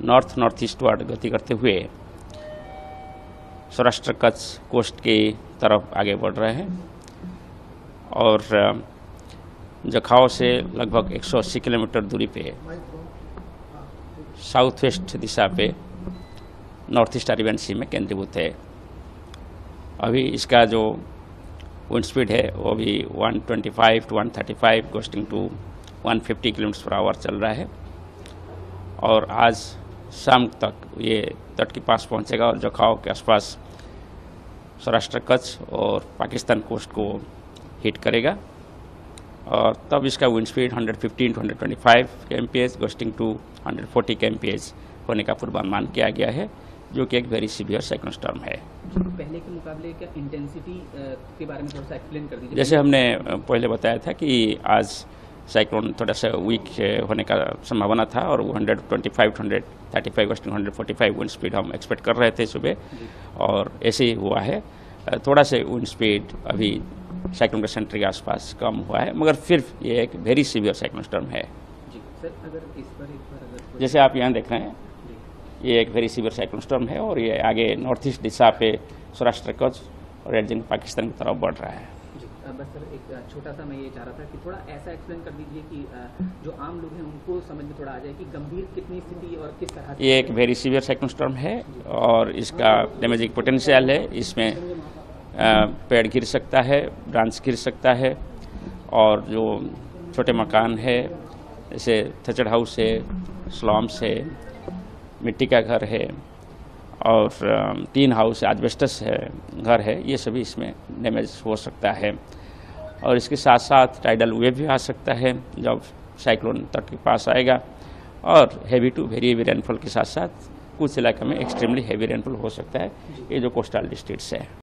North eastward गति करते हुए सौराष्ट्र कच्छ कोस्ट की तरफ आगे बढ़ रहे हैं और जखाओ से लगभग 180 किलोमीटर दूरी पे साउथ वेस्ट दिशा पे नॉर्थ ईस्ट अरेबियन सी में केंद्रीभूत है। अभी इसका जो विंड स्पीड है वो अभी 125 to 135 gusting to 150 kilometre per hour चल रहा है और आज शाम तक ये तट के पास पहुंचेगा और जखाओ के आसपास सौराष्ट्र कच्छ और पाकिस्तान कोस्ट को हिट करेगा और तब इसका wind speed 115 to 125 kmph gusting to 140 kmph होने का पूर्वानुमान किया गया है, जो कि एक वेरी सीवियर साइक्लोन स्टॉर्म है। पहले के मुकाबले क्या इंटेंसिटी के बारे में थोड़ा सा एक्सप्लेन कर दीजिए। जैसे हमने पहले बताया था कि आज साइक्लोन थोड़ा सा वीक होने का संभावना था और 125 to 135 गोस्टिंग 145 विंड स्पीड हम एक्सपेक्ट कर रहे थे सुबह और ऐसे ही हुआ है। थोड़ा से विंड स्पीड अभी साइक्लोन के सेंटर के आसपास कम हुआ है, मगर फिर ये एक वेरी सीवियर साइक्लोन स्टॉर्म है। जी सर, अगर इस पर एक बार अगर जैसे आप यहाँ देख रहे हैं ये एक वेरी सीवियर साइक्लोन स्टॉर्म है और ये आगे नॉर्थ ईस्ट दिशा पे सौराष्ट्र कच्छ और एडजन पाकिस्तान की तरफ बढ़ रहा है। जी बस सर एक छोटा सा मैं ये चाह रहा था कि थोड़ा ऐसा एक्सप्लेन कर दीजिए कि जो आम लोग हैं उनको समझ में थोड़ा आ जाए कि गंभीर कितनी स्थिति और किस तरह ये एक वेरी सीवियर साइक्लोन स्टॉर्म है और इसका डैमेजिंग पोटेंशियल है। इसमें पेड़ गिर सकता है, ब्रांच गिर सकता है और जो छोटे मकान है जैसे थचड़ हाउस है, स्लम्स है, मिट्टी का घर है और टीन हाउस है, एस्बेस्टस है घर है, ये सभी इसमें डैमेज हो सकता है। और इसके साथ साथ टाइडल वेव भी आ सकता है जब साइक्लोन तट के पास आएगा और heavy to very heavy rainfall के साथ साथ कुछ इलाके में एक्सट्रीमली हैवी रेनफॉल हो सकता है, ये जो कोस्टल डिस्ट्रिक्ट्स है।